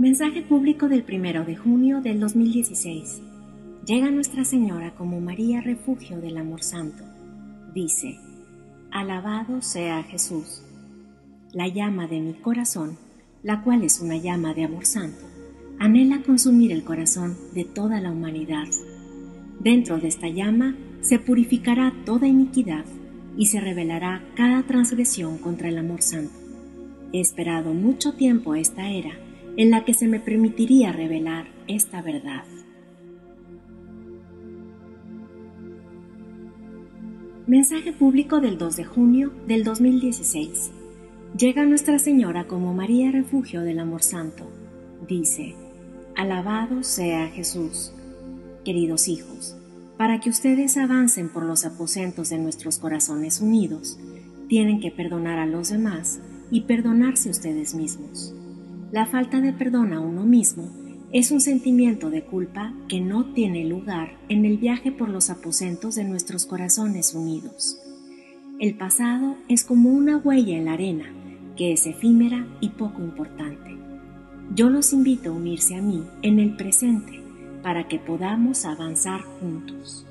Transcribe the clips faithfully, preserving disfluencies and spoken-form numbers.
Mensaje público del primero de junio del dos mil dieciséis. Llega Nuestra Señora como María, refugio del amor santo. Dice: alabado sea Jesús. La llama de mi corazón, la cual es una llama de amor santo, anhela consumir el corazón de toda la humanidad. Dentro de esta llama se purificará toda iniquidad y se revelará cada transgresión contra el amor santo. He esperado mucho tiempo esta era en la que se me permitiría revelar esta verdad. Mensaje público del dos de junio del dos mil dieciséis. Llega Nuestra Señora como María, refugio del amor santo. Dice: alabado sea Jesús. Queridos hijos, para que ustedes avancen por los aposentos de nuestros corazones unidos, tienen que perdonar a los demás y perdonarse ustedes mismos. La falta de perdón a uno mismo es un sentimiento de culpa que no tiene lugar en el viaje por los aposentos de nuestros corazones unidos. El pasado es como una huella en la arena, que es efímera y poco importante. Yo los invito a unirse a mí en el presente para que podamos avanzar juntos.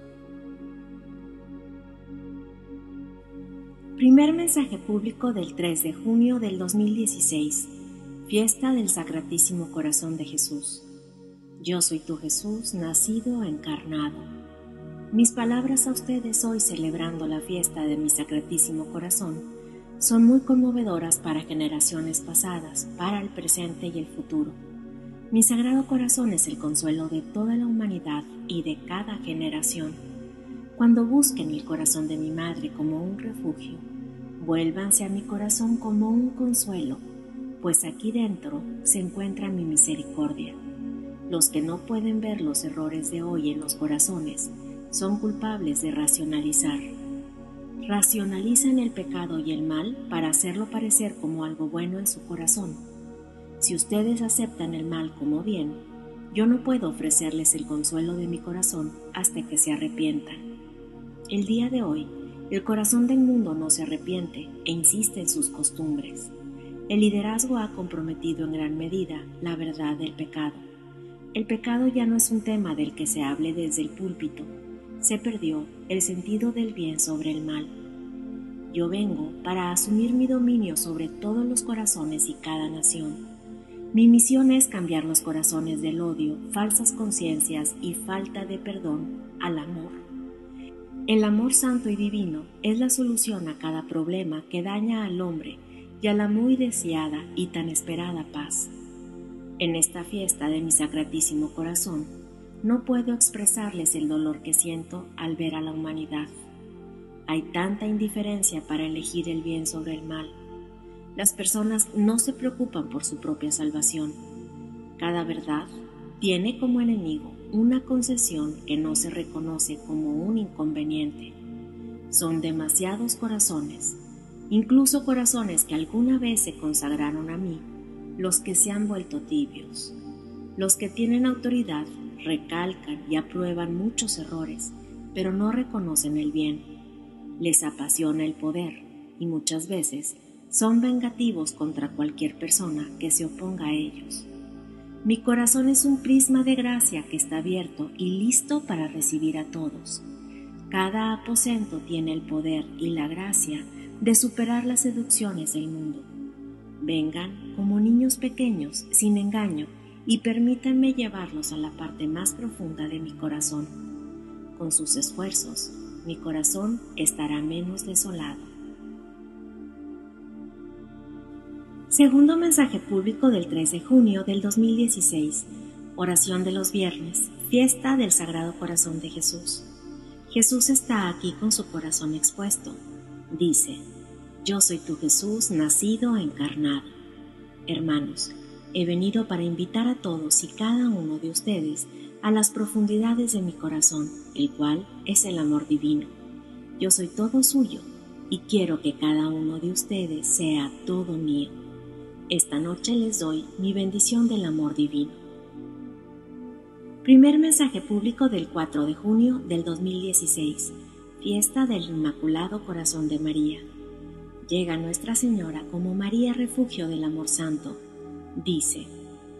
Primer mensaje público del tres de junio del dos mil dieciséis. Fiesta del Sacratísimo Corazón de Jesús. Yo soy tu Jesús, nacido, encarnado. Mis palabras a ustedes hoy, celebrando la fiesta de mi Sacratísimo Corazón, son muy conmovedoras para generaciones pasadas, para el presente y el futuro. Mi Sagrado Corazón es el consuelo de toda la humanidad y de cada generación. Cuando busquen el corazón de mi Madre como un refugio, vuélvanse a mi corazón como un consuelo, pues aquí dentro se encuentra mi misericordia. Los que no pueden ver los errores de hoy en los corazones son culpables de racionalizar. Racionalizan el pecado y el mal para hacerlo parecer como algo bueno en su corazón. Si ustedes aceptan el mal como bien, yo no puedo ofrecerles el consuelo de mi corazón hasta que se arrepientan. El día de hoy, el corazón del mundo no se arrepiente e insiste en sus costumbres. El liderazgo ha comprometido en gran medida la verdad del pecado. El pecado ya no es un tema del que se hable desde el púlpito. Se perdió el sentido del bien sobre el mal. Yo vengo para asumir mi dominio sobre todos los corazones y cada nación. Mi misión es cambiar los corazones del odio, falsas conciencias y falta de perdón al amor. El amor santo y divino es la solución a cada problema que daña al hombre y a la muy deseada y tan esperada paz. En esta fiesta de mi Sacratísimo Corazón, no puedo expresarles el dolor que siento al ver a la humanidad. Hay tanta indiferencia para elegir el bien sobre el mal. Las personas no se preocupan por su propia salvación. Cada verdad tiene como enemigo una concesión que no se reconoce como un inconveniente. Son demasiados corazones, incluso corazones que alguna vez se consagraron a mí, los que se han vuelto tibios. Los que tienen autoridad recalcan y aprueban muchos errores, pero no reconocen el bien. Les apasiona el poder y muchas veces son vengativos contra cualquier persona que se oponga a ellos. Mi corazón es un prisma de gracia que está abierto y listo para recibir a todos. Cada aposento tiene el poder y la gracia de superar las seducciones del mundo. Vengan como niños pequeños, sin engaño, y permítanme llevarlos a la parte más profunda de mi corazón. Con sus esfuerzos, mi corazón estará menos desolado. Segundo mensaje público del tres de junio del dos mil dieciséis. Oración de los viernes, fiesta del Sagrado Corazón de Jesús. Jesús está aquí con su corazón expuesto. Dice: yo soy tu Jesús, nacido, encarnado. Hermanos, he venido para invitar a todos y cada uno de ustedes a las profundidades de mi corazón, el cual es el amor divino. Yo soy todo suyo y quiero que cada uno de ustedes sea todo mío. Esta noche les doy mi bendición del amor divino. Primer mensaje público del cuatro de junio del dos mil dieciséis. Fiesta del Inmaculado Corazón de María. Llega Nuestra Señora como María, refugio del amor santo. Dice: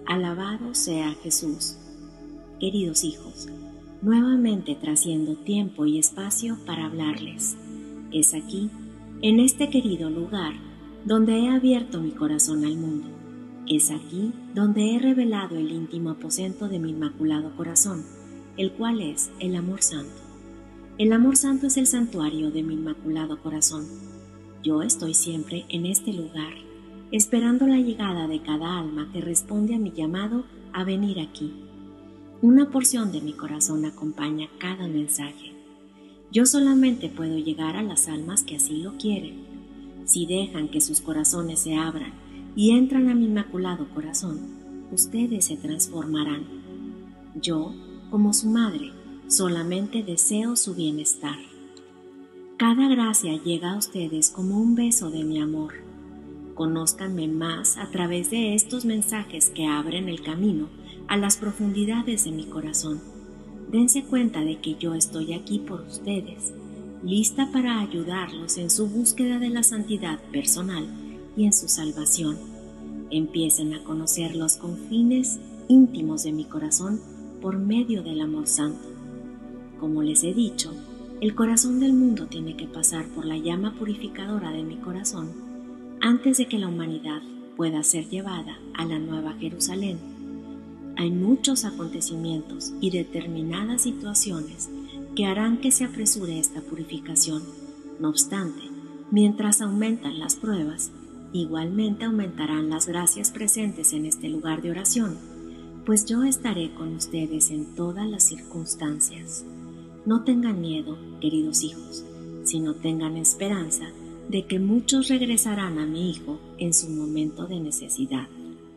Alabado sea Jesús. Queridos hijos, nuevamente trasciendo tiempo y espacio para hablarles. Es aquí, en este querido lugar, donde he abierto mi corazón al mundo. Es aquí donde he revelado el íntimo aposento de mi Inmaculado Corazón, el cual es el amor santo. El amor santo es el santuario de mi Inmaculado Corazón. Yo estoy siempre en este lugar, esperando la llegada de cada alma que responde a mi llamado a venir aquí. Una porción de mi corazón acompaña cada mensaje. Yo solamente puedo llegar a las almas que así lo quieren. Si dejan que sus corazones se abran y entran a mi Inmaculado Corazón, ustedes se transformarán. Yo, como su madre, solamente deseo su bienestar. Cada gracia llega a ustedes como un beso de mi amor. Conózcanme más a través de estos mensajes que abren el camino a las profundidades de mi corazón. Dense cuenta de que yo estoy aquí por ustedes, lista para ayudarlos en su búsqueda de la santidad personal y en su salvación. Empiecen a conocer los confines íntimos de mi corazón por medio del amor santo. Como les he dicho, el corazón del mundo tiene que pasar por la llama purificadora de mi corazón antes de que la humanidad pueda ser llevada a la Nueva Jerusalén. Hay muchos acontecimientos y determinadas situaciones que harán que se apresure esta purificación. No obstante, mientras aumentan las pruebas, igualmente aumentarán las gracias presentes en este lugar de oración, pues yo estaré con ustedes en todas las circunstancias. No tengan miedo, queridos hijos, sino tengan esperanza de que muchos regresarán a mi Hijo en su momento de necesidad.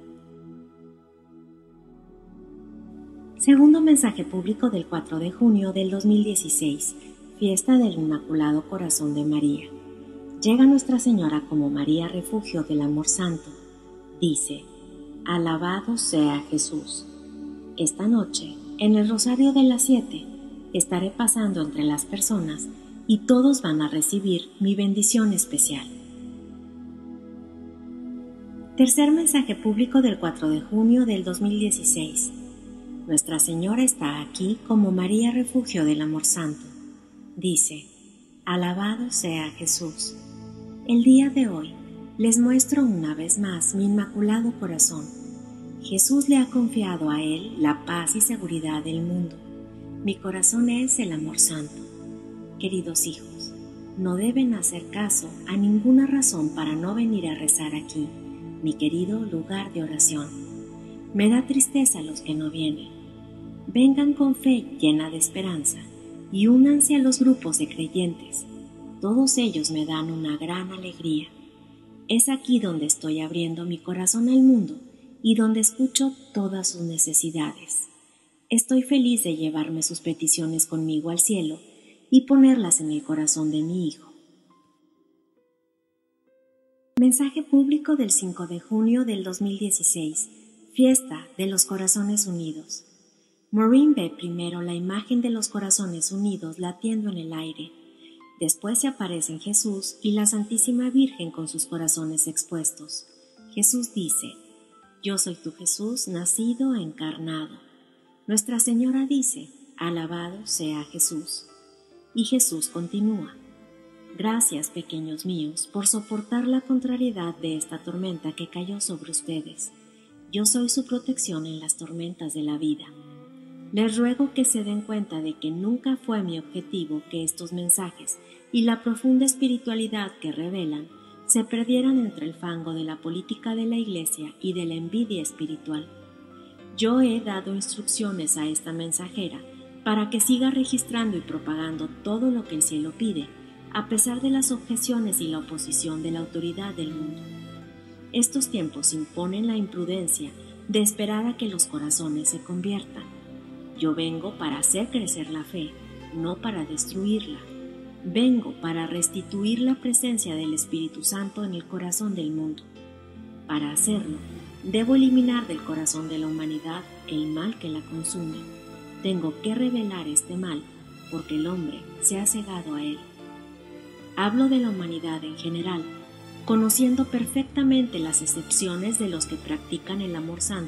Segundo mensaje público del cuatro de junio del dos mil dieciséis, fiesta del Inmaculado Corazón de María. Llega Nuestra Señora como María refugio del amor santo. Dice: alabado sea Jesús. Esta noche, en el Rosario de las Siete, estaré pasando entre las personas y todos van a recibir mi bendición especial. Tercer mensaje público del cuatro de junio del dos mil dieciséis. Nuestra Señora está aquí como María refugio del amor santo. Dice: alabado sea Jesús. El día de hoy les muestro una vez más mi Inmaculado Corazón. Jesús le ha confiado a él la paz y seguridad del mundo. Mi corazón es el amor santo. Queridos hijos, no deben hacer caso a ninguna razón para no venir a rezar aquí, mi querido lugar de oración. Me da tristeza los que no vienen. Vengan con fe llena de esperanza y únanse a los grupos de creyentes. Todos ellos me dan una gran alegría. Es aquí donde estoy abriendo mi corazón al mundo y donde escucho todas sus necesidades. Estoy feliz de llevarme sus peticiones conmigo al cielo y ponerlas en el corazón de mi Hijo. Mensaje público del cinco de junio del dos mil dieciséis, fiesta de los Corazones Unidos. Maureen ve primero la imagen de los corazones unidos latiendo en el aire. Después se aparecen Jesús y la Santísima Virgen con sus corazones expuestos. Jesús dice: yo soy tu Jesús, nacido, encarnado. Nuestra Señora dice: alabado sea Jesús. Y Jesús continúa: gracias, pequeños míos, por soportar la contrariedad de esta tormenta que cayó sobre ustedes. Yo soy su protección en las tormentas de la vida. Les ruego que se den cuenta de que nunca fue mi objetivo que estos mensajes y la profunda espiritualidad que revelan se perdieran entre el fango de la política de la Iglesia y de la envidia espiritual. Yo he dado instrucciones a esta mensajera para que siga registrando y propagando todo lo que el cielo pide, a pesar de las objeciones y la oposición de la autoridad del mundo. Estos tiempos imponen la imprudencia de esperar a que los corazones se conviertan. Yo vengo para hacer crecer la fe, no para destruirla. Vengo para restituir la presencia del Espíritu Santo en el corazón del mundo. Para hacerlo, debo eliminar del corazón de la humanidad el mal que la consume. Tengo que revelar este mal, porque el hombre se ha cegado a él. Hablo de la humanidad en general, conociendo perfectamente las excepciones de los que practican el amor santo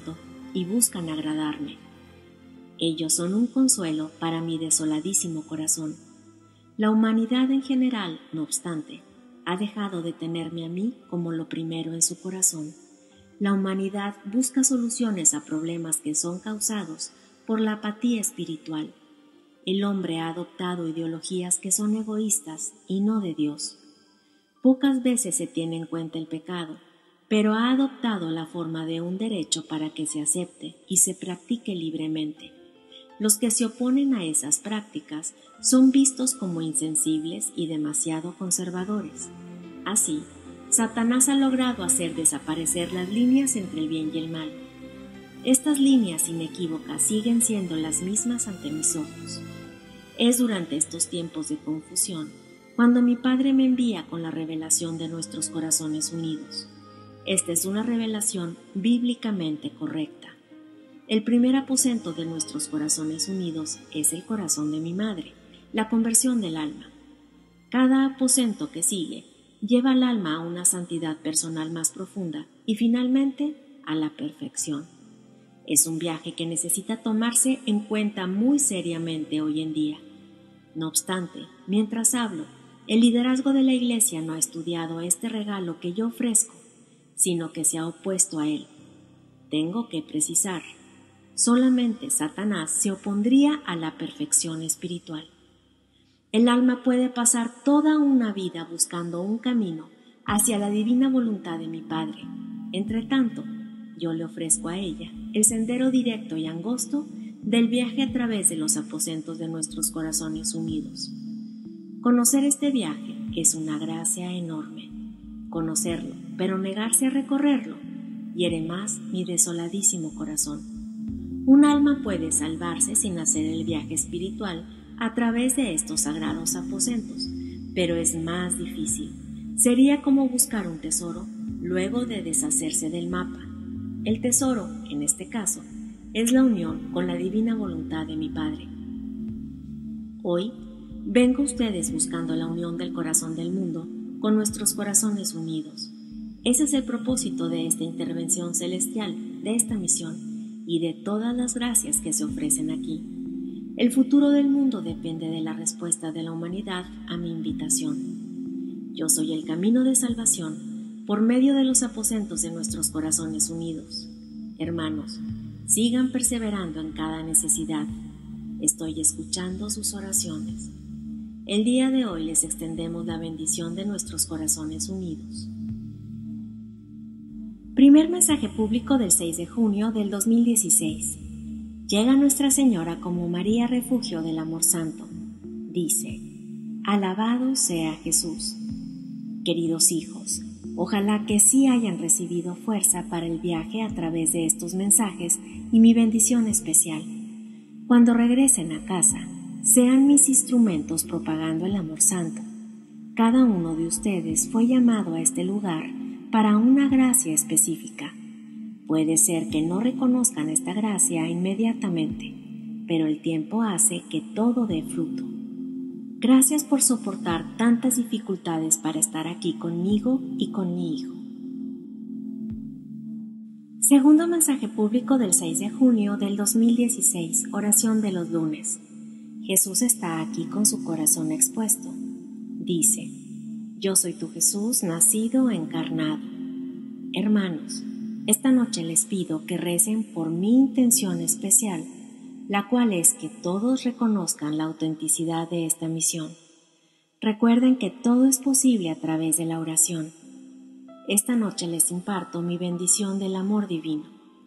y buscan agradarme. Ellos son un consuelo para mi desoladísimo corazón. La humanidad en general, no obstante, ha dejado de tenerme a mí como lo primero en su corazón. La humanidad busca soluciones a problemas que son causados por la apatía espiritual. El hombre ha adoptado ideologías que son egoístas y no de Dios. Pocas veces se tiene en cuenta el pecado, pero ha adoptado la forma de un derecho para que se acepte y se practique libremente. Los que se oponen a esas prácticas son vistos como insensibles y demasiado conservadores. Así, Satanás ha logrado hacer desaparecer las líneas entre el bien y el mal. Estas líneas inequívocas siguen siendo las mismas ante mis ojos. Es durante estos tiempos de confusión cuando mi Padre me envía con la revelación de nuestros corazones unidos. Esta es una revelación bíblicamente correcta. El primer aposento de nuestros corazones unidos es el corazón de mi madre, la conversión del alma. Cada aposento que sigue lleva al alma a una santidad personal más profunda y finalmente a la perfección. Es un viaje que necesita tomarse en cuenta muy seriamente hoy en día. No obstante, mientras hablo, el liderazgo de la Iglesia no ha estudiado este regalo que yo ofrezco, sino que se ha opuesto a él. Tengo que precisar. Solamente Satanás se opondría a la perfección espiritual. El alma puede pasar toda una vida buscando un camino hacia la divina voluntad de mi Padre. Entre tanto, yo le ofrezco a ella el sendero directo y angosto del viaje a través de los aposentos de nuestros corazones unidos. Conocer este viaje es una gracia enorme. Conocerlo, pero negarse a recorrerlo, hiere más mi desoladísimo corazón. Un alma puede salvarse sin hacer el viaje espiritual a través de estos sagrados aposentos, pero es más difícil. Sería como buscar un tesoro luego de deshacerse del mapa. El tesoro, en este caso, es la unión con la divina voluntad de mi Padre. Hoy, vengo a ustedes buscando la unión del corazón del mundo con nuestros corazones unidos. Ese es el propósito de esta intervención celestial, de esta misión, y de todas las gracias que se ofrecen aquí. El futuro del mundo depende de la respuesta de la humanidad a mi invitación. Yo soy el camino de salvación por medio de los aposentos de nuestros corazones unidos. Hermanos, sigan perseverando en cada necesidad. Estoy escuchando sus oraciones. El día de hoy les extendemos la bendición de nuestros corazones unidos. Primer mensaje público del seis de junio del dos mil dieciséis. Llega Nuestra Señora como María Refugio del Amor Santo. Dice: Alabado sea Jesús. Queridos hijos, ojalá que sí hayan recibido fuerza para el viaje a través de estos mensajes y mi bendición especial. Cuando regresen a casa, sean mis instrumentos propagando el amor santo. Cada uno de ustedes fue llamado a este lugar para una gracia específica. Puede ser que no reconozcan esta gracia inmediatamente, pero el tiempo hace que todo dé fruto. Gracias por soportar tantas dificultades para estar aquí conmigo y con mi hijo. Segundo mensaje público del seis de junio del dos mil dieciséis, oración de los lunes. Jesús está aquí con su corazón expuesto. Dice: Yo soy tu Jesús, nacido, encarnado. Hermanos, esta noche les pido que recen por mi intención especial, la cual es que todos reconozcan la autenticidad de esta misión. Recuerden que todo es posible a través de la oración. Esta noche les imparto mi bendición del amor divino.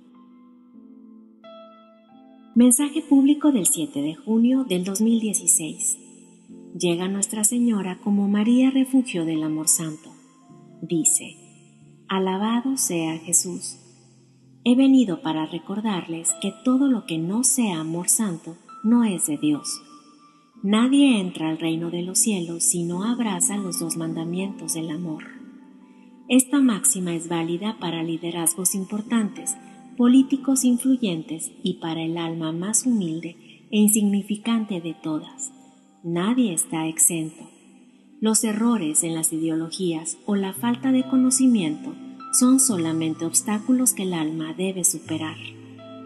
Mensaje público del siete de junio del dos mil dieciséis. Llega Nuestra Señora como María Refugio del Amor Santo. Dice: Alabado sea Jesús. He venido para recordarles que todo lo que no sea amor santo no es de Dios. Nadie entra al reino de los cielos si no abraza los dos mandamientos del amor. Esta máxima es válida para liderazgos importantes, políticos influyentes y para el alma más humilde e insignificante de todas. Nadie está exento. Los errores en las ideologías o la falta de conocimiento son solamente obstáculos que el alma debe superar.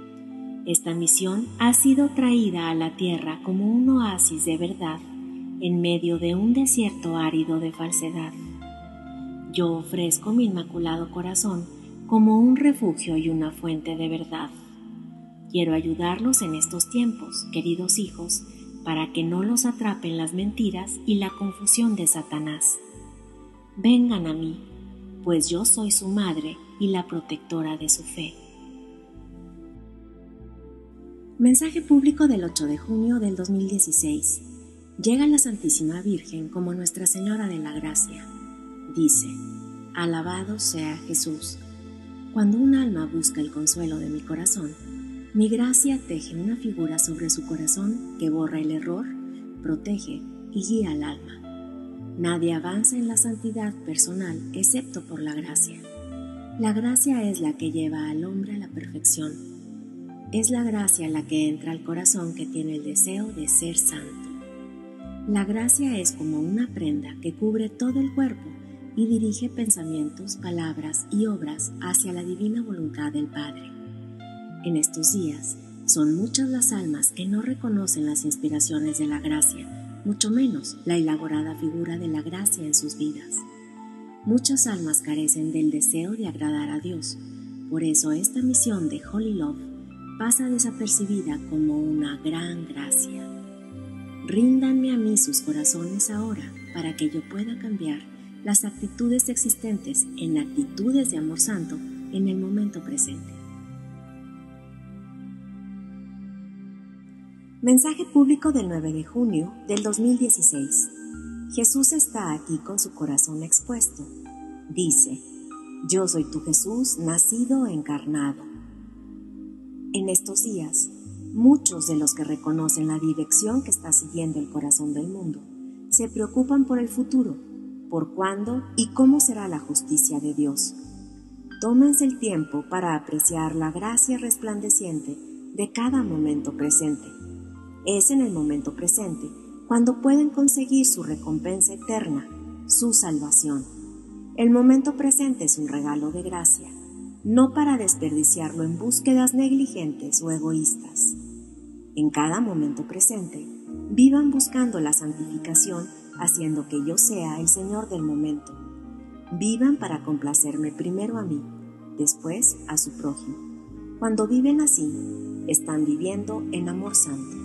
Esta misión ha sido traída a la tierra como un oasis de verdad en medio de un desierto árido de falsedad. Yo ofrezco mi inmaculado corazón como un refugio y una fuente de verdad. Quiero ayudarlos en estos tiempos, queridos hijos, para que no los atrapen las mentiras y la confusión de Satanás. Vengan a mí, pues yo soy su madre y la protectora de su fe. Mensaje público del ocho de junio del dos mil dieciséis. Llega la Santísima Virgen como Nuestra Señora de la Gracia. Dice: alabado sea Jesús. Cuando un alma busca el consuelo de mi corazón, mi gracia teje una figura sobre su corazón que borra el error, protege y guía al alma. Nadie avanza en la santidad personal excepto por la gracia. La gracia es la que lleva al hombre a la perfección. Es la gracia la que entra al corazón que tiene el deseo de ser santo. La gracia es como una prenda que cubre todo el cuerpo y dirige pensamientos, palabras y obras hacia la divina voluntad del Padre. En estos días, son muchas las almas que no reconocen las inspiraciones de la gracia, mucho menos la elaborada figura de la gracia en sus vidas. Muchas almas carecen del deseo de agradar a Dios, por eso esta misión de Holy Love pasa desapercibida como una gran gracia. Ríndanme a mí sus corazones ahora para que yo pueda cambiar las actitudes existentes en actitudes de amor santo en el momento presente. Mensaje público del nueve de junio del dos mil dieciséis. Jesús está aquí con su corazón expuesto. Dice: yo soy tu Jesús, nacido encarnado. En estos días, muchos de los que reconocen la dirección que está siguiendo el corazón del mundo se preocupan por el futuro, por cuándo y cómo será la justicia de Dios. Tómense el tiempo para apreciar la gracia resplandeciente de cada momento presente. Es en el momento presente cuando pueden conseguir su recompensa eterna, su salvación. El momento presente es un regalo de gracia, no para desperdiciarlo en búsquedas negligentes o egoístas. En cada momento presente, vivan buscando la santificación, haciendo que yo sea el Señor del momento. Vivan para complacerme primero a mí, después a su prójimo. Cuando viven así, están viviendo en amor santo.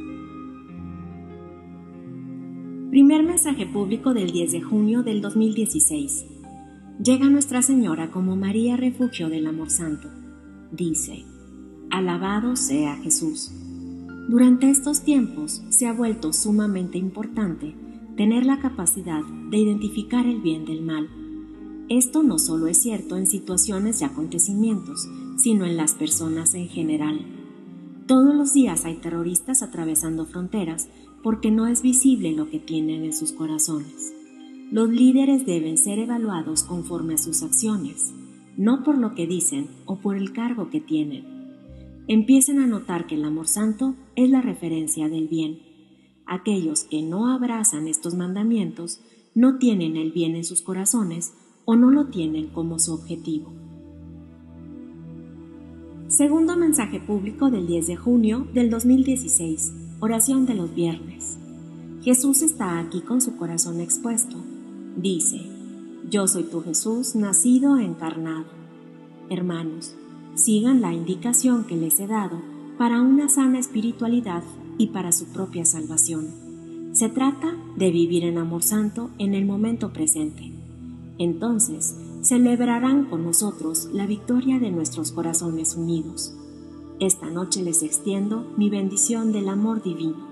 Primer mensaje público del diez de junio del dos mil dieciséis. Llega Nuestra Señora como María refugio del amor santo. Dice: alabado sea Jesús. Durante estos tiempos se ha vuelto sumamente importante tener la capacidad de identificar el bien del mal. Esto no solo es cierto en situaciones y acontecimientos, sino en las personas en general. Todos los días hay terroristas atravesando fronteras porque no es visible lo que tienen en sus corazones. Los líderes deben ser evaluados conforme a sus acciones, no por lo que dicen o por el cargo que tienen. Empiecen a notar que el amor santo es la referencia del bien. Aquellos que no abrazan estos mandamientos no tienen el bien en sus corazones o no lo tienen como su objetivo. Segundo mensaje público del diez de junio del dos mil dieciséis. Oración de los viernes. Jesús está aquí con su corazón expuesto. Dice: yo soy tu Jesús, nacido encarnado. Hermanos, sigan la indicación que les he dado para una sana espiritualidad y para su propia salvación. Se trata de vivir en amor santo en el momento presente. Entonces, celebrarán con nosotros la victoria de nuestros corazones unidos. Esta noche les extiendo mi bendición del amor divino.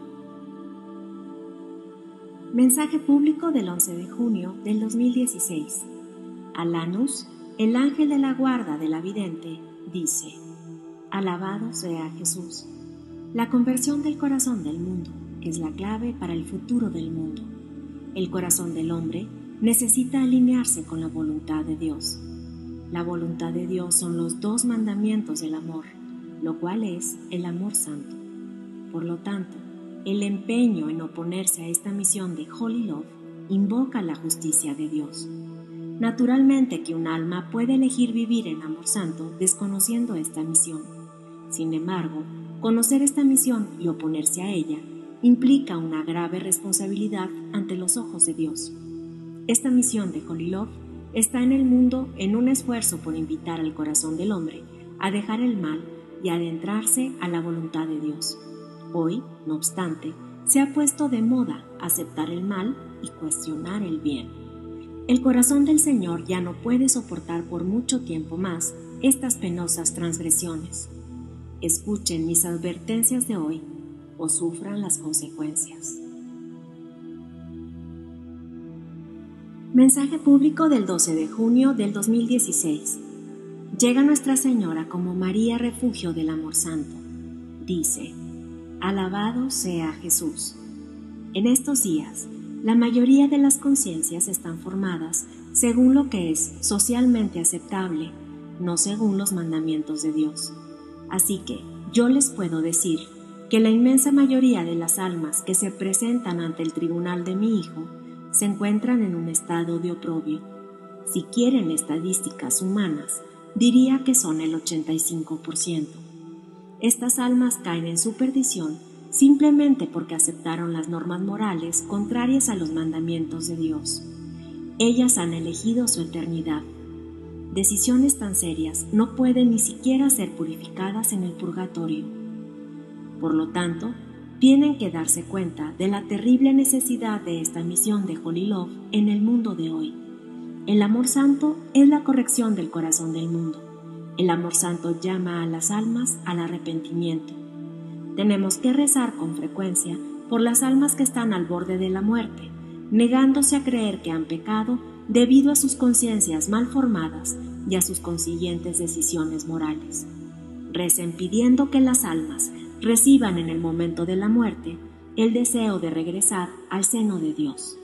Mensaje público del once de junio del dos mil dieciséis. Alanus, el ángel de la guarda de la vidente, dice: alabado sea Jesús. La conversión del corazón del mundo es la clave para el futuro del mundo. El corazón del hombre necesita alinearse con la voluntad de Dios. La voluntad de Dios son los dos mandamientos del amor, lo cual es el amor santo. Por lo tanto, el empeño en oponerse a esta misión de Holy Love invoca la justicia de Dios. Naturalmente que un alma puede elegir vivir en amor santo desconociendo esta misión, Sin embargo, conocer esta misión y oponerse a ella implica una grave responsabilidad ante los ojos de Dios. Esta misión de Holy Love está en el mundo en un esfuerzo por invitar al corazón del hombre a dejar el mal y adentrarse a la voluntad de Dios. Hoy, no obstante, se ha puesto de moda aceptar el mal y cuestionar el bien. El corazón del Señor ya no puede soportar por mucho tiempo más estas penosas transgresiones. Escuchen mis advertencias de hoy o sufran las consecuencias. Mensaje público del doce de junio del dos mil dieciséis. Llega Nuestra Señora como María refugio del amor santo. Dice: alabado sea Jesús. En estos días, la mayoría de las conciencias están formadas según lo que es socialmente aceptable, no según los mandamientos de Dios. Así que yo les puedo decir que la inmensa mayoría de las almas que se presentan ante el tribunal de mi Hijo se encuentran en un estado de oprobio. Si quieren estadísticas humanas, diría que son el ochenta y cinco por ciento. Estas almas caen en su perdición simplemente porque aceptaron las normas morales contrarias a los mandamientos de Dios. Ellas han elegido su eternidad. Decisiones tan serias no pueden ni siquiera ser purificadas en el purgatorio. Por lo tanto, tienen que darse cuenta de la terrible necesidad de esta misión de Holy Love en el mundo de hoy. El amor santo es la corrección del corazón del mundo. El amor santo llama a las almas al arrepentimiento. Tenemos que rezar con frecuencia por las almas que están al borde de la muerte, negándose a creer que han pecado debido a sus conciencias mal formadas y a sus consiguientes decisiones morales. Recen pidiendo que las almas reciban en el momento de la muerte el deseo de regresar al seno de Dios.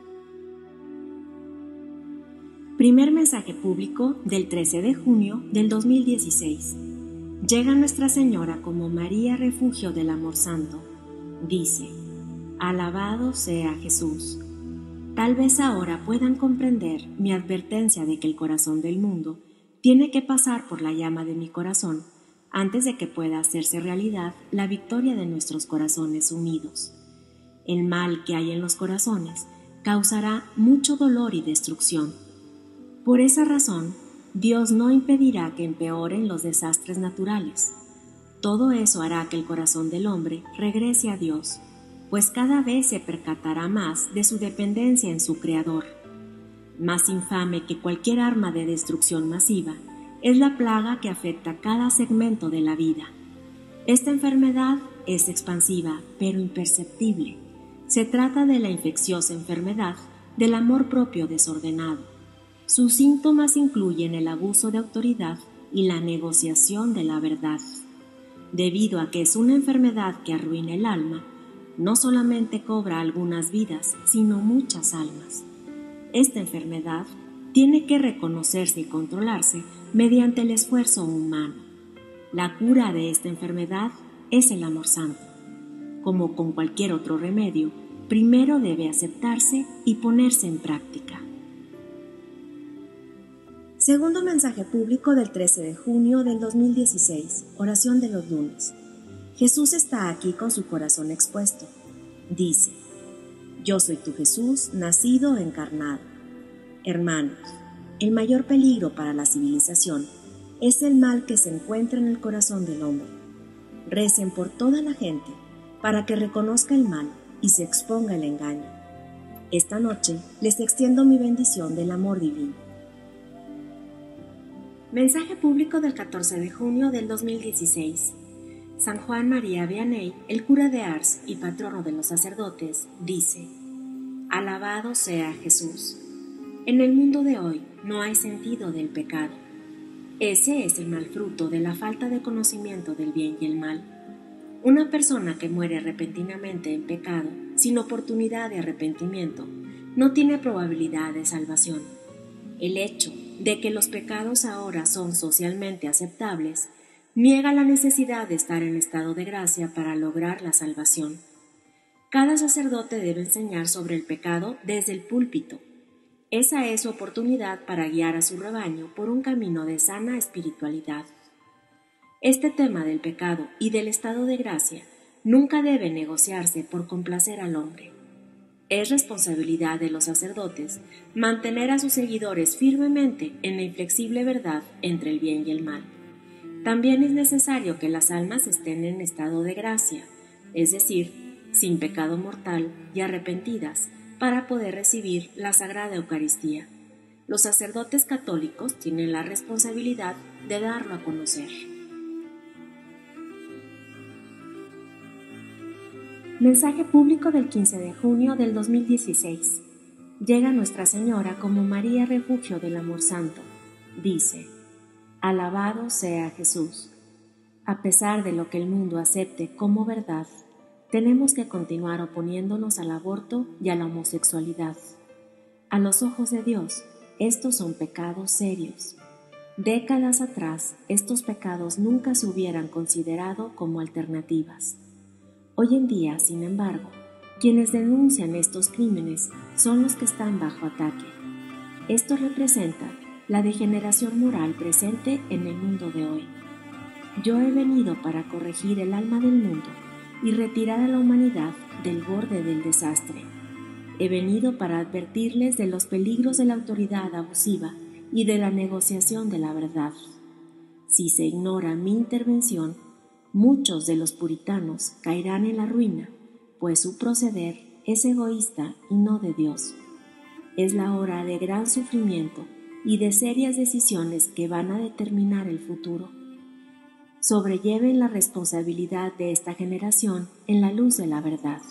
Primer mensaje público del trece de junio del dos mil dieciséis. Llega Nuestra Señora como María refugio del amor santo. Dice: alabado sea Jesús. Tal vez ahora puedan comprender mi advertencia de que el corazón del mundo tiene que pasar por la llama de mi corazón antes de que pueda hacerse realidad la victoria de nuestros corazones unidos. El mal que hay en los corazones causará mucho dolor y destrucción. Por esa razón, Dios no impedirá que empeoren los desastres naturales. Todo eso hará que el corazón del hombre regrese a Dios, pues cada vez se percatará más de su dependencia en su Creador. Más infame que cualquier arma de destrucción masiva es la plaga que afecta cada segmento de la vida. Esta enfermedad es expansiva, pero imperceptible. Se trata de la infecciosa enfermedad del amor propio desordenado. Sus síntomas incluyen el abuso de autoridad y la negociación de la verdad. Debido a que es una enfermedad que arruina el alma, no solamente cobra algunas vidas, sino muchas almas. Esta enfermedad tiene que reconocerse y controlarse mediante el esfuerzo humano. La cura de esta enfermedad es el amor santo. Como con cualquier otro remedio, primero debe aceptarse y ponerse en práctica. Segundo mensaje público del trece de junio del dos mil dieciséis, oración de los lunes. Jesús está aquí con su corazón expuesto. Dice: yo soy tu Jesús, nacido encarnado. Hermanos, el mayor peligro para la civilización es el mal que se encuentra en el corazón del hombre. Recen por toda la gente para que reconozca el mal y se exponga el engaño. Esta noche les extiendo mi bendición del amor divino. Mensaje público del catorce de junio del dos mil dieciséis. San Juan María Vianney, el cura de Ars y patrono de los sacerdotes, dice: alabado sea Jesús. En el mundo de hoy no hay sentido del pecado. Ese es el mal fruto de la falta de conocimiento del bien y el mal. Una persona que muere repentinamente en pecado, sin oportunidad de arrepentimiento, no tiene probabilidad de salvación. El hecho de que los pecados ahora son socialmente aceptables niega la necesidad de estar en estado de gracia para lograr la salvación. Cada sacerdote debe enseñar sobre el pecado desde el púlpito. Esa es su oportunidad para guiar a su rebaño por un camino de sana espiritualidad. Este tema del pecado y del estado de gracia nunca debe negociarse por complacer al hombre. Es responsabilidad de los sacerdotes mantener a sus seguidores firmemente en la inflexible verdad entre el bien y el mal. También es necesario que las almas estén en estado de gracia, es decir, sin pecado mortal y arrepentidas, para poder recibir la Sagrada Eucaristía. Los sacerdotes católicos tienen la responsabilidad de darlo a conocer. Mensaje público del quince de junio del dos mil dieciséis. Llega Nuestra Señora como María Refugio del Amor Santo. Dice: Alabado sea Jesús. A pesar de lo que el mundo acepte como verdad, tenemos que continuar oponiéndonos al aborto y a la homosexualidad. A los ojos de Dios, estos son pecados serios. Décadas atrás, estos pecados nunca se hubieran considerado como alternativas. Hoy en día, sin embargo, quienes denuncian estos crímenes son los que están bajo ataque. Esto representa la degeneración moral presente en el mundo de hoy. Yo he venido para corregir el alma del mundo y retirar a la humanidad del borde del desastre. He venido para advertirles de los peligros de la autoridad abusiva y de la negociación de la verdad. Si se ignora mi intervención, muchos de los puritanos caerán en la ruina, pues su proceder es egoísta y no de Dios. Es la hora de gran sufrimiento y de serias decisiones que van a determinar el futuro. Sobrelleven la responsabilidad de esta generación en la luz de la verdad.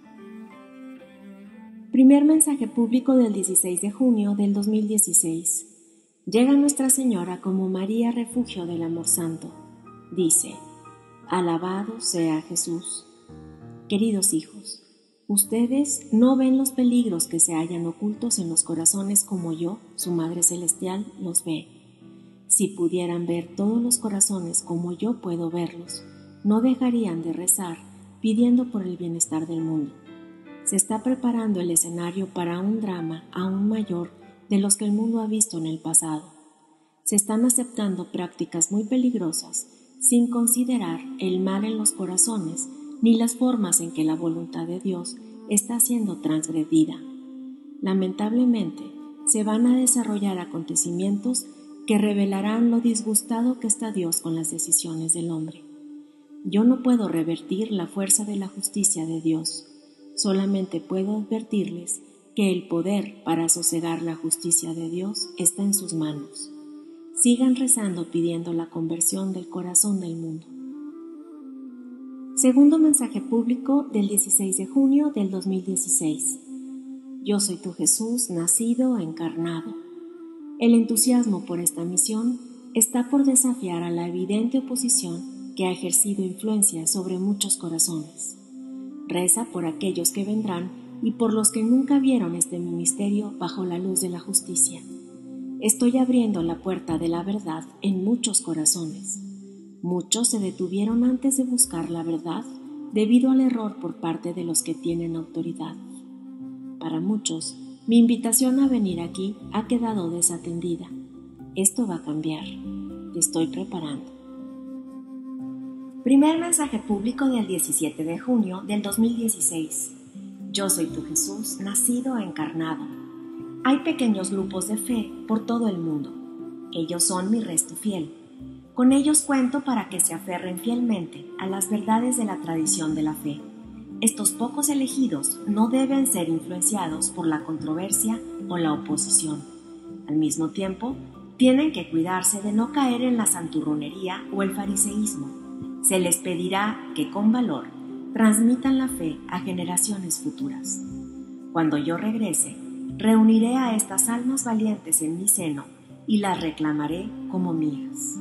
Primer mensaje público del dieciséis de junio del dos mil dieciséis. Llega Nuestra Señora como María Refugio del Amor Santo. Dice: Alabado sea Jesús. Queridos hijos, ustedes no ven los peligros que se hallan ocultos en los corazones como yo, su Madre Celestial, los ve. Si pudieran ver todos los corazones como yo puedo verlos, no dejarían de rezar pidiendo por el bienestar del mundo. Se está preparando el escenario para un drama aún mayor de los que el mundo ha visto en el pasado. Se están aceptando prácticas muy peligrosas sin considerar el mal en los corazones ni las formas en que la voluntad de Dios está siendo transgredida. Lamentablemente, se van a desarrollar acontecimientos que revelarán lo disgustado que está Dios con las decisiones del hombre. Yo no puedo revertir la fuerza de la justicia de Dios, solamente puedo advertirles que el poder para sosegar la justicia de Dios está en sus manos. Sigan rezando pidiendo la conversión del corazón del mundo. Segundo mensaje público del dieciséis de junio del dos mil dieciséis. Yo soy tu Jesús, nacido, encarnado. El entusiasmo por esta misión está por desafiar a la evidente oposición que ha ejercido influencia sobre muchos corazones. Reza por aquellos que vendrán y por los que nunca vieron este ministerio bajo la luz de la justicia. Estoy abriendo la puerta de la verdad en muchos corazones. Muchos se detuvieron antes de buscar la verdad debido al error por parte de los que tienen autoridad. Para muchos, mi invitación a venir aquí ha quedado desatendida. Esto va a cambiar. Te estoy preparando. Primer mensaje público del diecisiete de junio del dos mil dieciséis. Yo soy tu Jesús, nacido, encarnado. Hay pequeños grupos de fe por todo el mundo. Ellos son mi resto fiel. Con ellos cuento para que se aferren fielmente a las verdades de la tradición de la fe. Estos pocos elegidos no deben ser influenciados por la controversia o la oposición. Al mismo tiempo, tienen que cuidarse de no caer en la santurronería o el fariseísmo. Se les pedirá que con valor transmitan la fe a generaciones futuras. Cuando yo regrese, reuniré a estas almas valientes en mi seno y las reclamaré como mías.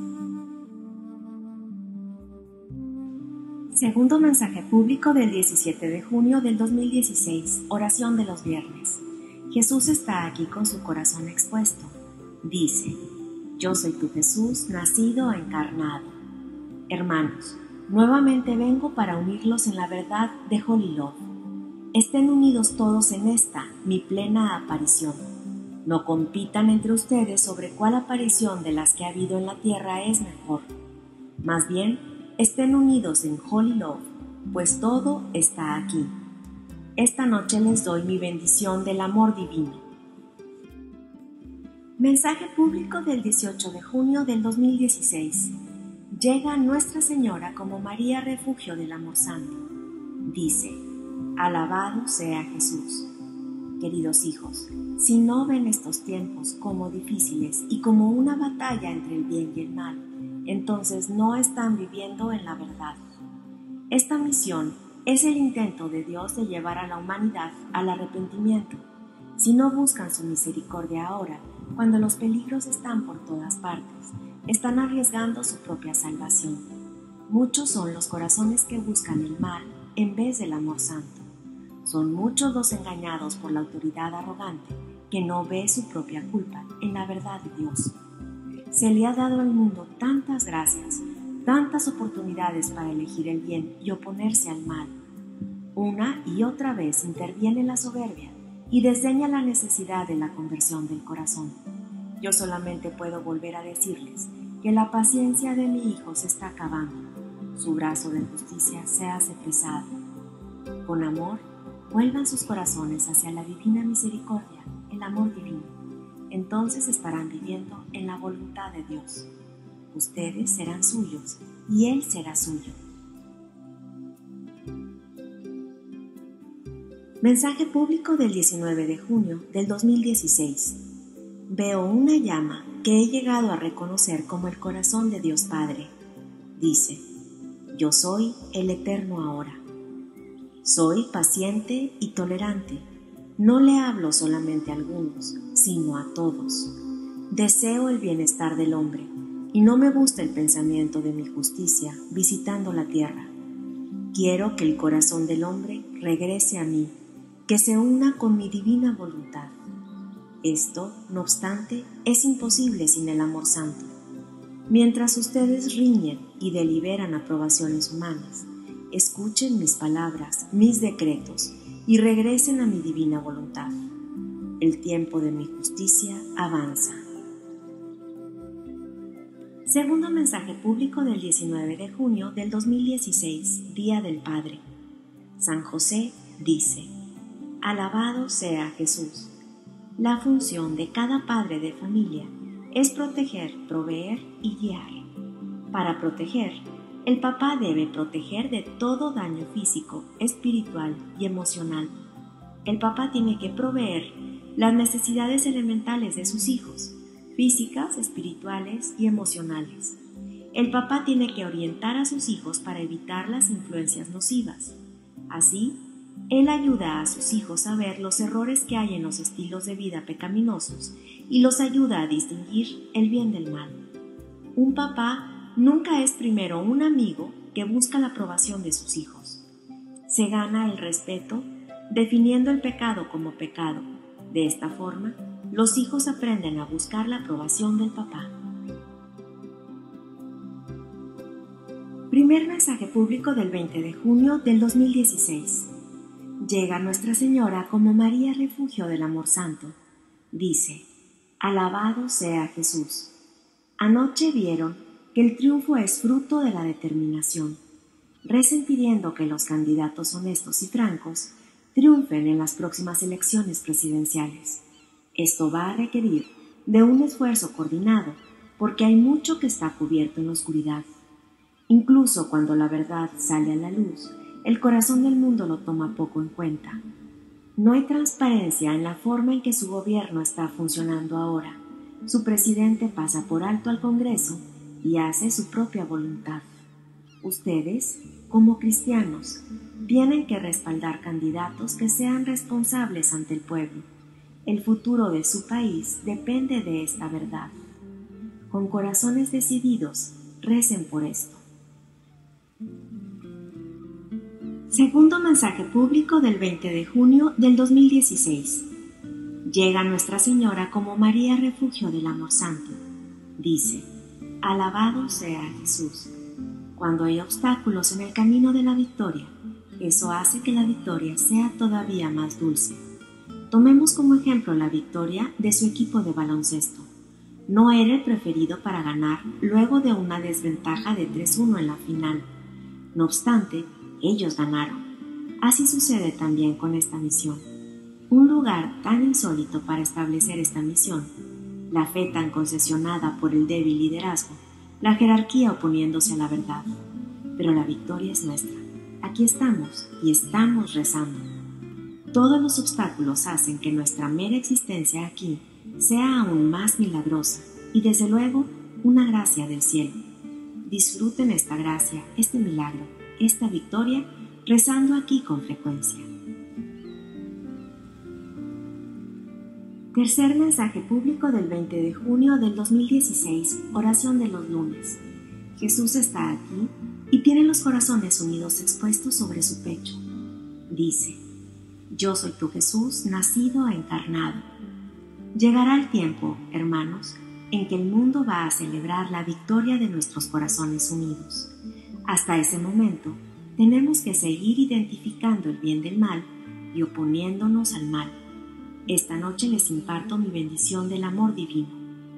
Segundo mensaje público del diecisiete de junio del dos mil dieciséis, oración de los viernes. Jesús está aquí con su corazón expuesto. Dice: Yo soy tu Jesús, nacido, encarnado. Hermanos, nuevamente vengo para unirlos en la verdad de Holy Love. Estén unidos todos en esta, mi plena aparición. No compitan entre ustedes sobre cuál aparición de las que ha habido en la tierra es mejor. Más bien, estén unidos en Holy Love, pues todo está aquí. Esta noche les doy mi bendición del amor divino. Mensaje público del dieciocho de junio del dos mil dieciséis. Llega Nuestra Señora como María Refugio del Amor Santo. Dice: alabado sea Jesús. Queridos hijos, si no ven estos tiempos como difíciles y como una batalla entre el bien y el mal, entonces no están viviendo en la verdad. Esta misión es el intento de Dios de llevar a la humanidad al arrepentimiento. Si no buscan su misericordia ahora, cuando los peligros están por todas partes, están arriesgando su propia salvación. Muchos son los corazones que buscan el mal en vez del amor santo. Son muchos los engañados por la autoridad arrogante que no ve su propia culpa en la verdad de Dios. Se le ha dado al mundo tantas gracias, tantas oportunidades para elegir el bien y oponerse al mal. Una y otra vez interviene la soberbia y desdeña la necesidad de la conversión del corazón. Yo solamente puedo volver a decirles que la paciencia de mi hijo se está acabando. Su brazo de justicia se hace pesado. Con amor, vuelvan sus corazones hacia la divina misericordia, el amor divino. Entonces estarán viviendo en la voluntad de Dios. Ustedes serán suyos y Él será suyo. Mensaje público del diecinueve de junio del dos mil dieciséis. Veo una llama que he llegado a reconocer como el corazón de Dios Padre. Dice: yo soy el Eterno ahora. Soy paciente y tolerante. No le hablo solamente a algunos, sino a todos. Deseo el bienestar del hombre, y no me gusta el pensamiento de mi justicia visitando la tierra. Quiero que el corazón del hombre regrese a mí, que se una con mi divina voluntad. Esto, no obstante, es imposible sin el amor santo. Mientras ustedes riñen y deliberan aprobaciones humanas, escuchen mis palabras, mis decretos, y regresen a mi divina voluntad. El tiempo de mi justicia avanza. Segundo mensaje público del diecinueve de junio del dos mil dieciséis, Día del Padre. San José dice: alabado sea Jesús. La función de cada padre de familia es proteger, proveer y guiar. Para proteger, el papá debe proteger de todo daño físico, espiritual y emocional. El papá tiene que proveer las necesidades elementales de sus hijos, físicas, espirituales y emocionales. El papá tiene que orientar a sus hijos para evitar las influencias nocivas. Así, él ayuda a sus hijos a ver los errores que hay en los estilos de vida pecaminosos y los ayuda a distinguir el bien del mal. Un papá nunca es primero un amigo que busca la aprobación de sus hijos. Se gana el respeto definiendo el pecado como pecado. De esta forma, los hijos aprenden a buscar la aprobación del papá. Primer mensaje público del veinte de junio del dos mil dieciséis. Llega Nuestra Señora como María Refugio del Amor Santo. Dice: alabado sea Jesús. Anoche vieron que el triunfo es fruto de la determinación. Recen pidiendo que los candidatos honestos y francos triunfen en las próximas elecciones presidenciales. Esto va a requerir de un esfuerzo coordinado, porque hay mucho que está cubierto en la oscuridad. Incluso cuando la verdad sale a la luz, el corazón del mundo lo toma poco en cuenta. No hay transparencia en la forma en que su gobierno está funcionando ahora. Su presidente pasa por alto al Congreso y hace su propia voluntad. Ustedes, como cristianos, tienen que respaldar candidatos que sean responsables ante el pueblo. El futuro de su país depende de esta verdad. Con corazones decididos, recen por esto. Segundo mensaje público del veinte de junio del dos mil dieciséis. Llega Nuestra Señora como María Refugio del Amor Santo. Dice: alabado sea Jesús. Cuando hay obstáculos en el camino de la victoria, eso hace que la victoria sea todavía más dulce. Tomemos como ejemplo la victoria de su equipo de baloncesto. No era el preferido para ganar luego de una desventaja de tres uno en la final. No obstante, ellos ganaron. Así sucede también con esta misión. Un lugar tan insólito para establecer esta misión, la fe tan concesionada por el débil liderazgo, la jerarquía oponiéndose a la verdad. Pero la victoria es nuestra. Aquí estamos y estamos rezando. Todos los obstáculos hacen que nuestra mera existencia aquí sea aún más milagrosa y desde luego una gracia del cielo. Disfruten esta gracia, este milagro, esta victoria, rezando aquí con frecuencia. Tercer mensaje público del veinte de junio del dos mil dieciséis, oración de los lunes. Jesús está aquí y tiene los corazones unidos expuestos sobre su pecho. Dice: Yo soy tu Jesús, nacido e encarnado. Llegará el tiempo, hermanos, en que el mundo va a celebrar la victoria de nuestros corazones unidos. Hasta ese momento, tenemos que seguir identificando el bien del mal y oponiéndonos al mal. Esta noche les imparto mi bendición del amor divino.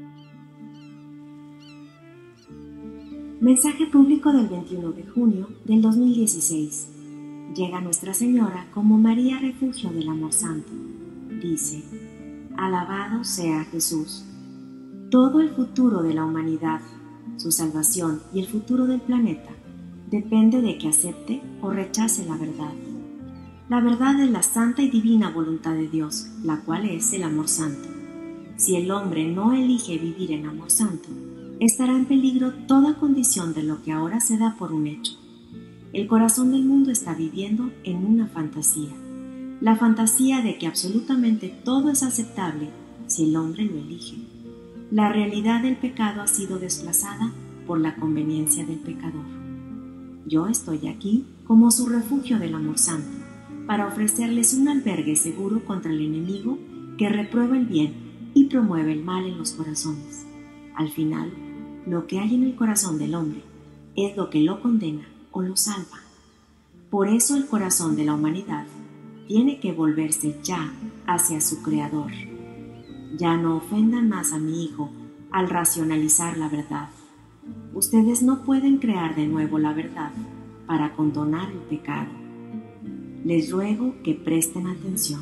Mensaje público del veintiuno de junio del dos mil dieciséis. Llega Nuestra Señora como María Refugio del Amor Santo. Dice: Alabado sea Jesús. Todo el futuro de la humanidad, su salvación y el futuro del planeta depende de que acepte o rechace la verdad. La verdad es la santa y divina voluntad de Dios, la cual es el amor santo. Si el hombre no elige vivir en amor santo, estará en peligro toda condición de lo que ahora se da por un hecho. El corazón del mundo está viviendo en una fantasía, la fantasía de que absolutamente todo es aceptable si el hombre lo elige. La realidad del pecado ha sido desplazada por la conveniencia del pecador. Yo estoy aquí como su refugio del amor santo, para ofrecerles un albergue seguro contra el enemigo que reprueba el bien y promueve el mal en los corazones. Al final, lo que hay en el corazón del hombre es lo que lo condena o lo salva. Por eso el corazón de la humanidad tiene que volverse ya hacia su Creador. Ya no ofendan más a mi Hijo al racionalizar la verdad. Ustedes no pueden crear de nuevo la verdad para condonar el pecado. Les ruego que presten atención.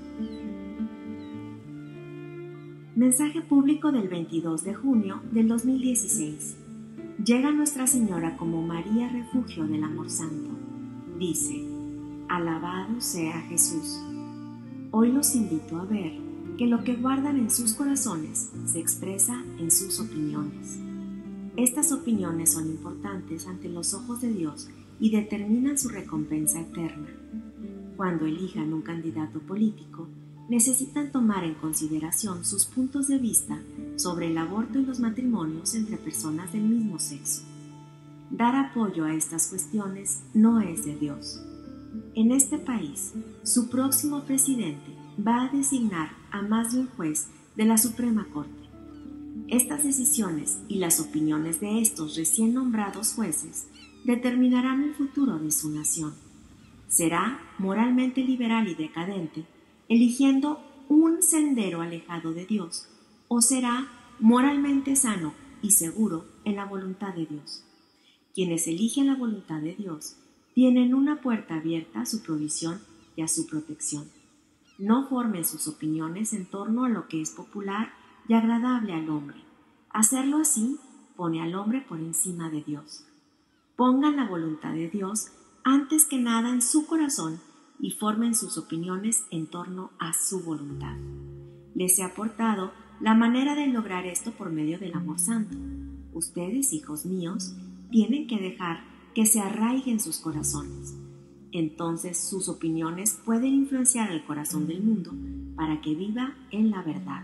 Mensaje público del veintidós de junio del dos mil dieciséis. Llega Nuestra Señora como María Refugio del Amor Santo. Dice: Alabado sea Jesús. Hoy los invito a ver que lo que guardan en sus corazones se expresa en sus opiniones. Estas opiniones son importantes ante los ojos de Dios y determinan su recompensa eterna. Cuando elijan un candidato político, necesitan tomar en consideración sus puntos de vista sobre el aborto y los matrimonios entre personas del mismo sexo. Dar apoyo a estas cuestiones no es de Dios. En este país, su próximo presidente va a designar a más de un juez de la Suprema Corte. Estas decisiones y las opiniones de estos recién nombrados jueces determinarán el futuro de su nación. Será moralmente liberal y decadente, eligiendo un sendero alejado de Dios, o será moralmente sano y seguro en la voluntad de Dios. Quienes eligen la voluntad de Dios tienen una puerta abierta a su provisión y a su protección. No formen sus opiniones en torno a lo que es popular y agradable al hombre. Hacerlo así pone al hombre por encima de Dios. Pongan la voluntad de Dios antes que nada en su corazón y formen sus opiniones en torno a su voluntad. Les he aportado la manera de lograr esto por medio del amor santo. Ustedes, hijos míos, tienen que dejar que se arraiguen sus corazones. Entonces sus opiniones pueden influenciar al corazón del mundo para que viva en la verdad.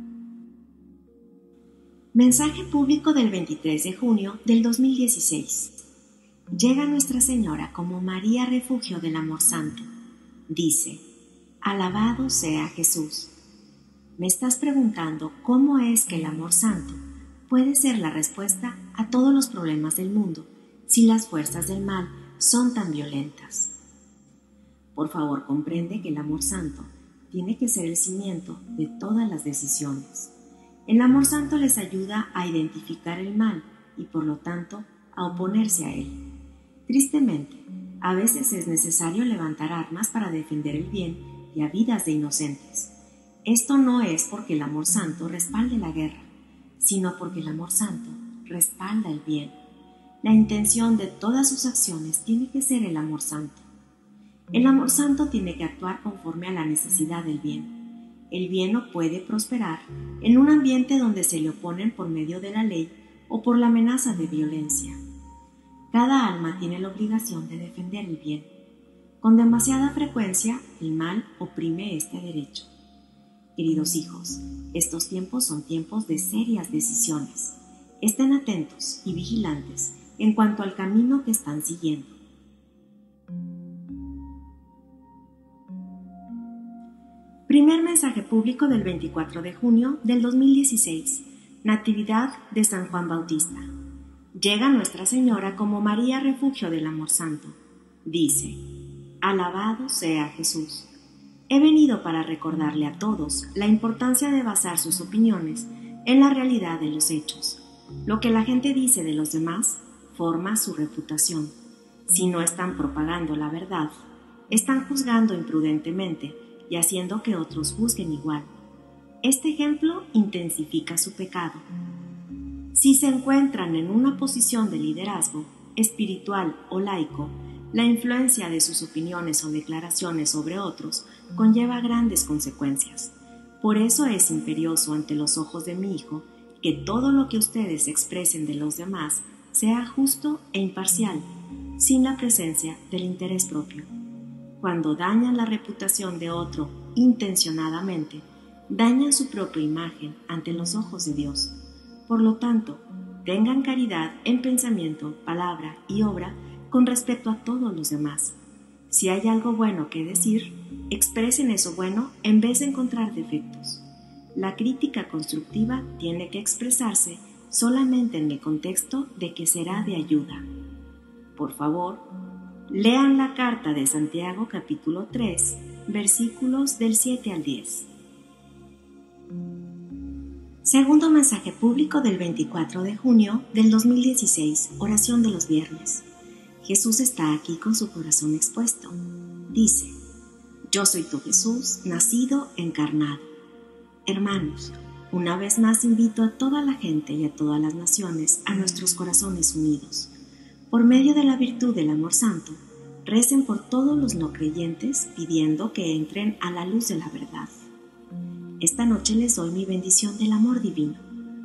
Mensaje público del veintitrés de junio del dos mil dieciséis. Llega Nuestra Señora como María Refugio del Amor Santo. Dice: Alabado sea Jesús. Me estás preguntando cómo es que el amor santo puede ser la respuesta a todos los problemas del mundo si las fuerzas del mal son tan violentas. Por favor, comprende que el amor santo tiene que ser el cimiento de todas las decisiones. El amor santo les ayuda a identificar el mal y, por lo tanto, a oponerse a él. Tristemente, a veces es necesario levantar armas para defender el bien y a vidas de inocentes. Esto no es porque el amor santo respalde la guerra, sino porque el amor santo respalda el bien. La intención de todas sus acciones tiene que ser el amor santo. El amor santo tiene que actuar conforme a la necesidad del bien. El bien no puede prosperar en un ambiente donde se le oponen por medio de la ley o por la amenaza de violencia. Cada alma tiene la obligación de defender el bien. Con demasiada frecuencia, el mal oprime este derecho. Queridos hijos, estos tiempos son tiempos de serias decisiones. Estén atentos y vigilantes en cuanto al camino que están siguiendo. Primer mensaje público del veinticuatro de junio del dos mil dieciséis. Natividad de San Juan Bautista. Llega Nuestra Señora como María refugio del amor santo. Dice: Alabado sea Jesús. He venido para recordarle a todos la importancia de basar sus opiniones en la realidad de los hechos. Lo que la gente dice de los demás forma su reputación. Si no están propagando la verdad, están juzgando imprudentemente y haciendo que otros juzguen igual. Este ejemplo intensifica su pecado. Si se encuentran en una posición de liderazgo, espiritual o laico, la influencia de sus opiniones o declaraciones sobre otros conlleva grandes consecuencias. Por eso es imperioso ante los ojos de mi Hijo que todo lo que ustedes expresen de los demás sea justo e imparcial, sin la presencia del interés propio. Cuando dañan la reputación de otro intencionadamente, dañan su propia imagen ante los ojos de Dios. Por lo tanto, tengan caridad en pensamiento, palabra y obra con respecto a todos los demás. Si hay algo bueno que decir, expresen eso bueno en vez de encontrar defectos. La crítica constructiva tiene que expresarse solamente en el contexto de que será de ayuda. Por favor, lean la carta de Santiago capítulo tres, versículos del siete al diez. Segundo mensaje público del veinticuatro de junio del dos mil dieciséis, oración de los viernes. Jesús está aquí con su corazón expuesto. Dice: Yo soy tu Jesús, nacido, encarnado. Hermanos, una vez más invito a toda la gente y a todas las naciones a nuestros corazones unidos. Por medio de la virtud del amor santo, recen por todos los no creyentes pidiendo que entren a la luz de la verdad. Esta noche les doy mi bendición del amor divino.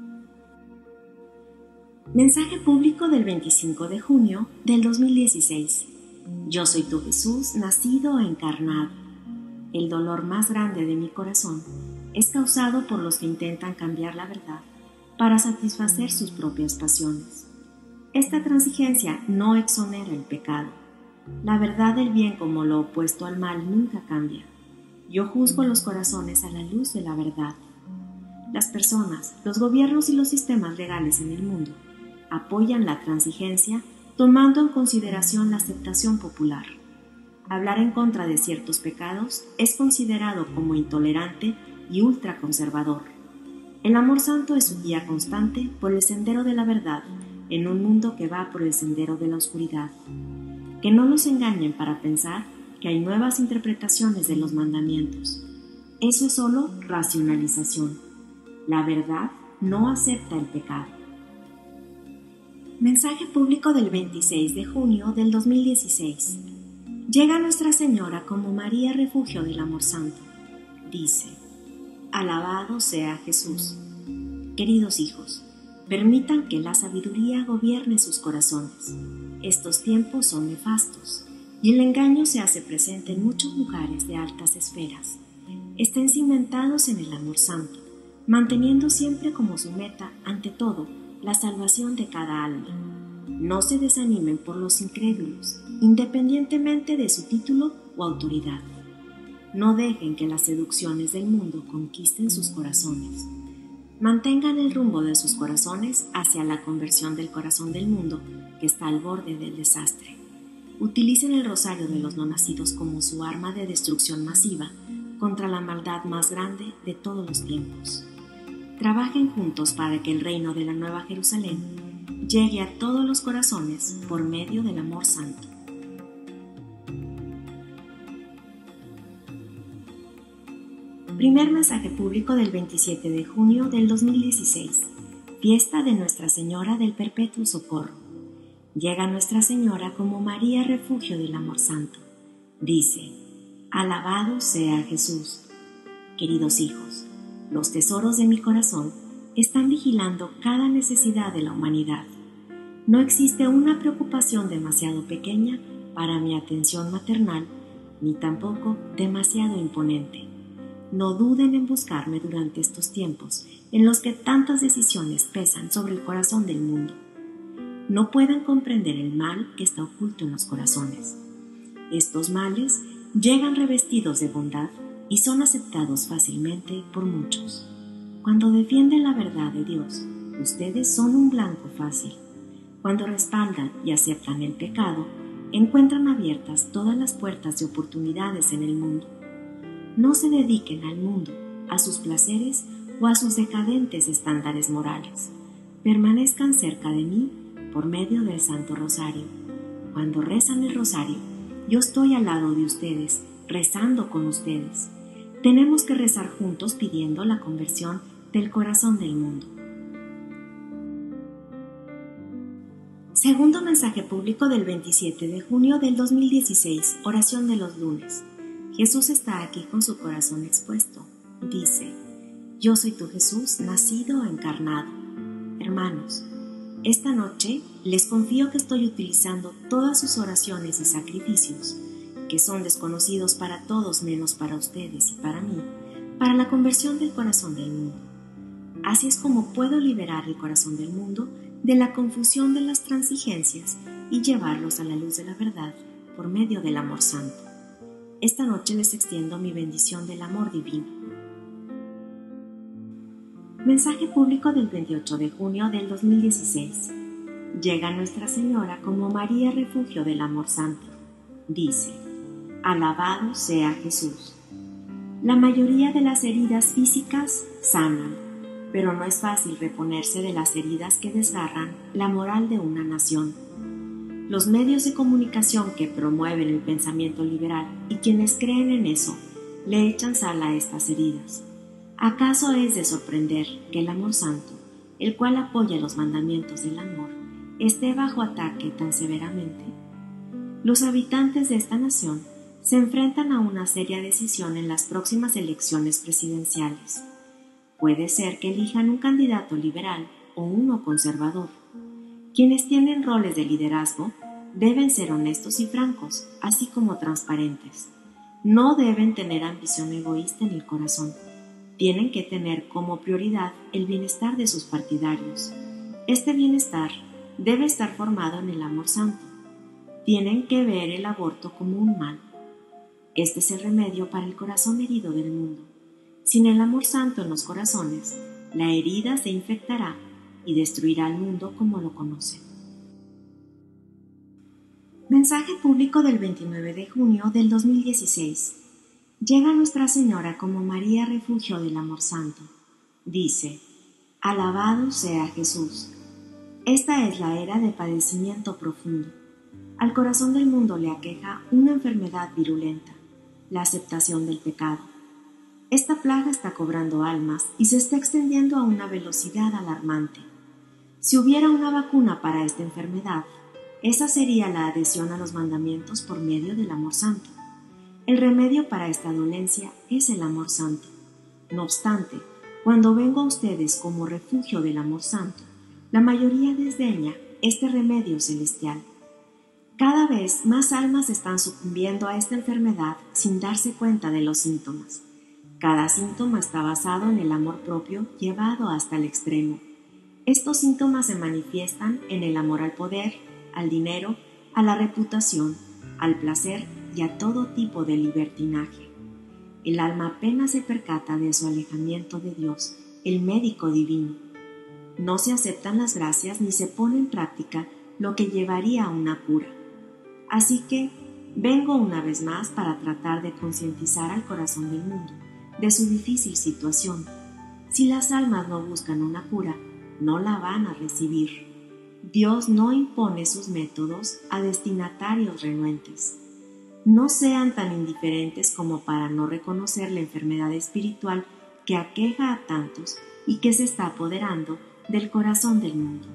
Mensaje público del veinticinco de junio del dos mil dieciséis. Yo soy tu Jesús, nacido, encarnado. El dolor más grande de mi corazón es causado por los que intentan cambiar la verdad para satisfacer sus propias pasiones. Esta transigencia no exonera el pecado. La verdad del bien como lo opuesto al mal nunca cambia. Yo juzgo los corazones a la luz de la verdad. Las personas, los gobiernos y los sistemas legales en el mundo apoyan la transigencia tomando en consideración la aceptación popular. Hablar en contra de ciertos pecados es considerado como intolerante y ultraconservador. El amor santo es un guía constante por el sendero de la verdad en un mundo que va por el sendero de la oscuridad. Que no los engañen para pensar que hay nuevas interpretaciones de los mandamientos. Eso es solo racionalización. La verdad no acepta el pecado. Mensaje público del veintiséis de junio del dos mil dieciséis. Llega Nuestra Señora como María refugio del amor santo. Dice: Alabado sea Jesús. Queridos hijos, permitan que la sabiduría gobierne sus corazones. Estos tiempos son nefastos y el engaño se hace presente en muchos lugares de altas esferas. Estén cimentados en el amor santo, manteniendo siempre como su meta, ante todo, la salvación de cada alma. No se desanimen por los incrédulos, independientemente de su título o autoridad. No dejen que las seducciones del mundo conquisten sus corazones. Mantengan el rumbo de sus corazones hacia la conversión del corazón del mundo que está al borde del desastre. Utilicen el rosario de los no nacidos como su arma de destrucción masiva contra la maldad más grande de todos los tiempos. trabajen juntos para que el reino de la Nueva Jerusalén llegue a todos los corazones por medio del amor santo. Primer mensaje público del veintisiete de junio del dos mil dieciséis, fiesta de Nuestra Señora del Perpetuo Socorro. Llega Nuestra Señora como María, refugio del amor santo. Dice: alabado sea Jesús. Queridos hijos, los tesoros de mi corazón están vigilando cada necesidad de la humanidad. No existe una preocupación demasiado pequeña para mi atención maternal, ni tampoco demasiado imponente. No duden en buscarme durante estos tiempos en los que tantas decisiones pesan sobre el corazón del mundo. No pueden comprender el mal que está oculto en los corazones. Estos males llegan revestidos de bondad y son aceptados fácilmente por muchos. Cuando defienden la verdad de Dios, ustedes son un blanco fácil. Cuando respaldan y aceptan el pecado, encuentran abiertas todas las puertas de oportunidades en el mundo. No se dediquen al mundo, a sus placeres o a sus decadentes estándares morales. Permanezcan cerca de mí por medio del Santo Rosario. Cuando rezan el rosario, yo estoy al lado de ustedes, rezando con ustedes. Tenemos que rezar juntos pidiendo la conversión del corazón del mundo. Segundo mensaje público del veintisiete de junio del dos mil dieciséis, oración de los lunes. Jesús está aquí con su corazón expuesto. Dice: yo soy tu Jesús, nacido encarnado. Hermanos, esta noche les confío que estoy utilizando todas sus oraciones y sacrificios, que son desconocidos para todos menos para ustedes y para mí, para la conversión del corazón del mundo. Así es como puedo liberar el corazón del mundo de la confusión de las transigencias y llevarlos a la luz de la verdad por medio del amor santo. Esta noche les extiendo mi bendición del amor divino. Mensaje público del veintiocho de junio del dos mil dieciséis. Llega Nuestra Señora como María, refugio del amor santo. Dice: alabado sea Jesús. La mayoría de las heridas físicas sanan, pero no es fácil reponerse de las heridas que desgarran la moral de una nación. Los medios de comunicación que promueven el pensamiento liberal y quienes creen en eso le echan sal a estas heridas. ¿Acaso es de sorprender que el amor santo, el cual apoya los mandamientos del amor, esté bajo ataque tan severamente? Los habitantes de esta nación se enfrentan a una seria decisión en las próximas elecciones presidenciales. Puede ser que elijan un candidato liberal o uno conservador. Quienes tienen roles de liderazgo deben ser honestos y francos, así como transparentes. No deben tener ambición egoísta en el corazón. Tienen que tener como prioridad el bienestar de sus partidarios. Este bienestar debe estar formado en el amor santo. Tienen que ver el aborto como un mal. Este es el remedio para el corazón herido del mundo. Sin el amor santo en los corazones, la herida se infectará y destruirá al mundo como lo conocen. Mensaje público del veintinueve de junio del dos mil dieciséis. Llega Nuestra Señora como María, refugio del amor santo. Dice: alabado sea Jesús. Esta es la era de padecimiento profundo. Al corazón del mundo le aqueja una enfermedad virulenta, la aceptación del pecado. Esta plaga está cobrando almas y se está extendiendo a una velocidad alarmante. Si hubiera una vacuna para esta enfermedad, esa sería la adhesión a los mandamientos por medio del amor santo. El remedio para esta dolencia es el amor santo. No obstante, cuando vengo a ustedes como refugio del amor santo, la mayoría desdeña este remedio celestial. Cada vez más almas están sucumbiendo a esta enfermedad sin darse cuenta de los síntomas. Cada síntoma está basado en el amor propio llevado hasta el extremo. Estos síntomas se manifiestan en el amor al poder, al dinero, a la reputación, al placer y a todo tipo de libertinaje. El alma apenas se percata de su alejamiento de Dios, el médico divino. No se aceptan las gracias ni se pone en práctica lo que llevaría a una cura. Así que vengo una vez más para tratar de concientizar al corazón del mundo de su difícil situación. Si las almas no buscan una cura, no la van a recibir. Dios no impone sus métodos a destinatarios renuentes. No sean tan indiferentes como para no reconocer la enfermedad espiritual que aqueja a tantos y que se está apoderando del corazón del mundo.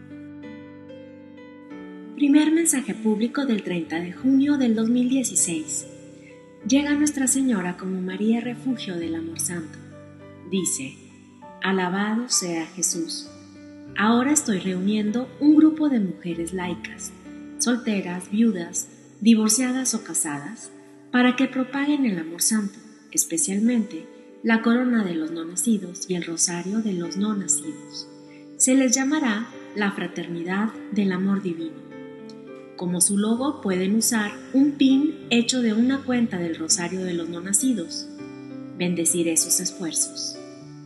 Primer mensaje público del treinta de junio del dos mil dieciséis. Llega Nuestra Señora como María Refugio del Amor Santo. Dice: alabado sea Jesús. Ahora estoy reuniendo un grupo de mujeres laicas, solteras, viudas, divorciadas o casadas, para que propaguen el amor santo, especialmente la corona de los no nacidos y el rosario de los no nacidos. Se les llamará la fraternidad del amor divino. Como su logo pueden usar un pin hecho de una cuenta del rosario de los no nacidos. Bendeciré sus esfuerzos.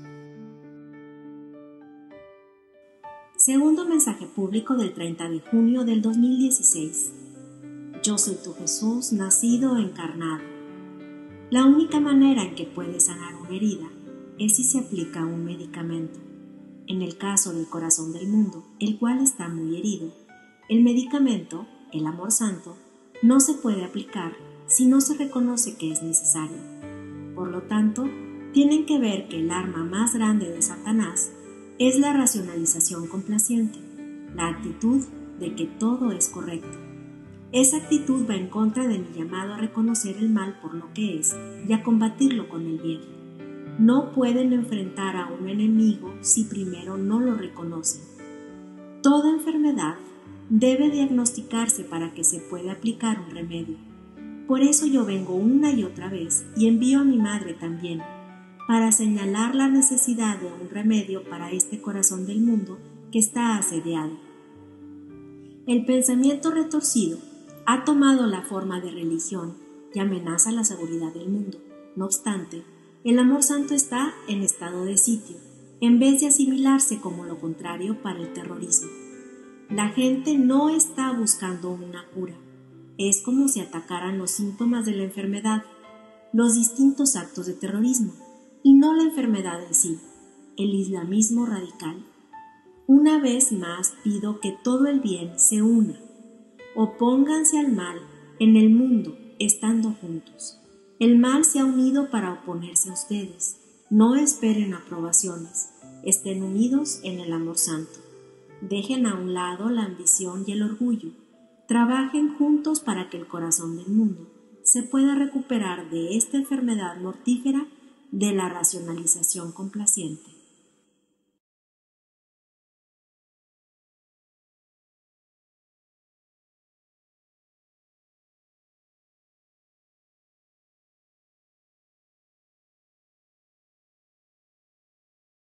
Segundo mensaje público del treinta de junio del dos mil dieciséis. Yo soy tu Jesús, nacido encarnado. La única manera en que puedes sanar una herida es si se aplica un medicamento. En el caso del corazón del mundo, el cual está muy herido, el medicamento, el amor santo, no se puede aplicar si no se reconoce que es necesario. Por lo tanto, tienen que ver que el arma más grande de Satanás es la racionalización complaciente, la actitud de que todo es correcto. Esa actitud va en contra de mi llamado a reconocer el mal por lo que es y a combatirlo con el bien. No pueden enfrentar a un enemigo si primero no lo reconocen. Toda enfermedad debe diagnosticarse para que se pueda aplicar un remedio. Por eso yo vengo una y otra vez y envío a mi madre también, para señalar la necesidad de un remedio para este corazón del mundo que está asediado. El pensamiento retorcido ha tomado la forma de religión y amenaza la seguridad del mundo. No obstante, el amor santo está en estado de sitio, en vez de asimilarse como lo contrario para el terrorismo. La gente no está buscando una cura. Es como si atacaran los síntomas de la enfermedad, los distintos actos de terrorismo, y no la enfermedad en sí, el islamismo radical. Una vez más pido que todo el bien se una. Opónganse al mal en el mundo estando juntos. El mal se ha unido para oponerse a ustedes. No esperen aprobaciones. Estén unidos en el amor santo. Dejen a un lado la ambición y el orgullo. Trabajen juntos para que el corazón del mundo se pueda recuperar de esta enfermedad mortífera de la racionalización complaciente.